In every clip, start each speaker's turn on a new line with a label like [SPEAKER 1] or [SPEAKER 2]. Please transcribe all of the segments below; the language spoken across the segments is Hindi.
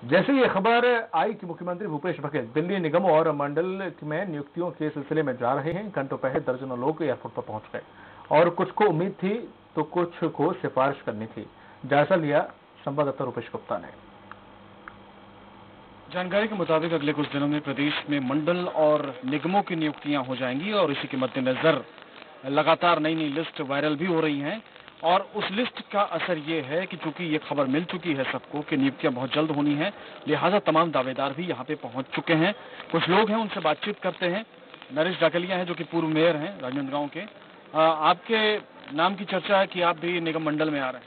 [SPEAKER 1] जैसे ये खबर आई कि मुख्यमंत्री भूपेश बघेल दिल्ली निगमों और मंडल में नियुक्तियों के सिलसिले में जा रहे हैं, घंटों पहले दर्जनों लोग एयरपोर्ट पर पहुंच गए और कुछ को उम्मीद थी तो कुछ को सिफारिश करनी थी। जायजा लिया संवाददाता रुपेश गुप्ता ने।
[SPEAKER 2] जानकारी के मुताबिक अगले कुछ दिनों में प्रदेश में मंडल और निगमों की नियुक्तियां हो जाएंगी और इसी के मद्देनजर लगातार नई नई लिस्ट वायरल भी हो रही हैं। और उस लिस्ट का असर ये है कि चूंकि ये खबर मिल चुकी है सबको कि नियुक्तियां बहुत जल्द होनी है, लिहाजा तमाम दावेदार भी यहाँ पे पहुंच चुके हैं। कुछ लोग हैं, उनसे बातचीत करते हैं। नरेश डाकलिया हैं जो कि पूर्व मेयर हैं राजनांदगांव के। आपके नाम की चर्चा है कि आप भी निगम मंडल में आ रहे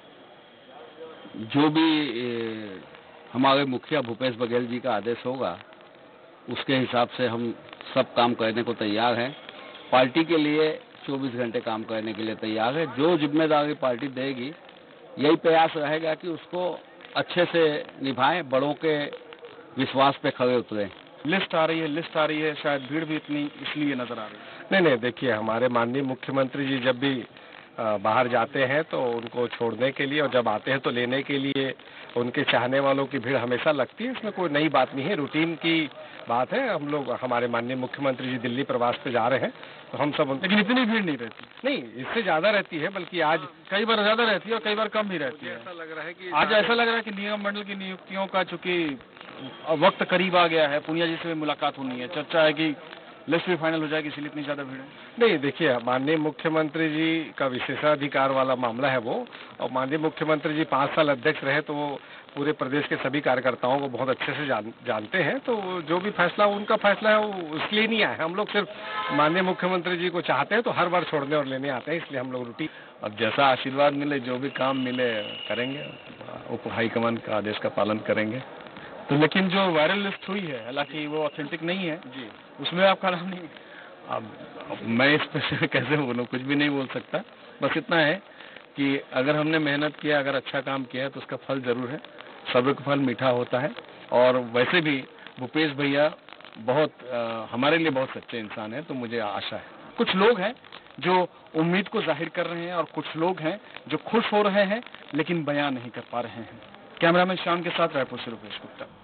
[SPEAKER 2] हैं।
[SPEAKER 3] जो भी हमारे मुखिया भूपेश बघेल जी का आदेश होगा उसके हिसाब से हम सब काम करने को तैयार हैं। पार्टी के लिए 24 घंटे काम करने के लिए तैयार है। जो जिम्मेदारी पार्टी देगी यही प्रयास रहेगा कि उसको अच्छे से निभाएं, बड़ों के विश्वास पे खड़े उतरें।
[SPEAKER 2] लिस्ट आ रही है, शायद भीड़ भी इतनी इसलिए नजर आ रही है।
[SPEAKER 4] नहीं, देखिए हमारे माननीय मुख्यमंत्री जी जब भी बाहर जाते हैं तो उनको छोड़ने के लिए और जब आते हैं तो लेने के लिए उनके चाहने वालों की भीड़ हमेशा लगती है। इसमें कोई नई बात नहीं है, रूटीन की बात है। हम लोग हमारे माननीय मुख्यमंत्री जी दिल्ली प्रवास पे जा रहे हैं तो हम सब
[SPEAKER 2] लेकिन इतनी भीड़ नहीं रहती।
[SPEAKER 4] नहीं, इससे ज्यादा रहती है, बल्कि आज
[SPEAKER 2] कई बार ज्यादा रहती है और कई बार कम भी रहती है।
[SPEAKER 4] ऐसा लग रहा है कि
[SPEAKER 2] आज ऐसा लग रहा है कि निगम मंडल की नियुक्तियों का चूंकि वक्त करीब आ गया है, पूनिया जी से भी मुलाकात होनी है, चर्चा है कि लिस्ट भी फाइनल हो जाएगी, इसलिए इतनी ज्यादा भीड़ है।
[SPEAKER 4] नहीं, देखिए माननीय मुख्यमंत्री जी का विशेषाधिकार वाला मामला है वो, और माननीय मुख्यमंत्री जी 5 साल अध्यक्ष रहे तो वो पूरे प्रदेश के सभी कार्यकर्ताओं को बहुत अच्छे से जानते हैं। तो जो भी फैसला उनका फैसला है वो इसलिए नहीं आया। हम लोग सिर्फ माननीय मुख्यमंत्री जी को चाहते हैं तो हर बार छोड़ने और लेने आते हैं, इसलिए हम लोग रूटीन।
[SPEAKER 5] अब जैसा आशीर्वाद मिले, जो भी काम मिले करेंगे, उप हाईकमान का आदेश का पालन करेंगे।
[SPEAKER 2] तो लेकिन जो वायरल लिस्ट हुई है, हालांकि वो ऑथेंटिक नहीं है जी, उसमें आपका नाम नहीं।
[SPEAKER 5] अब मैं इस पर कैसे बोलूं, कुछ भी नहीं बोल सकता। बस इतना है कि अगर हमने मेहनत किया, अगर अच्छा काम किया तो उसका फल जरूर है। सब्र का फल मीठा होता है। और वैसे भी भूपेश भैया हमारे लिए बहुत सच्चे इंसान हैं, तो मुझे आशा है।
[SPEAKER 2] कुछ लोग हैं जो उम्मीद को जाहिर कर रहे हैं और कुछ लोग हैं जो खुश हो रहे हैं लेकिन बयान नहीं कर पा रहे हैं। कैमरामैन श्याम के साथ रायपुर से रुपेश गुप्ता।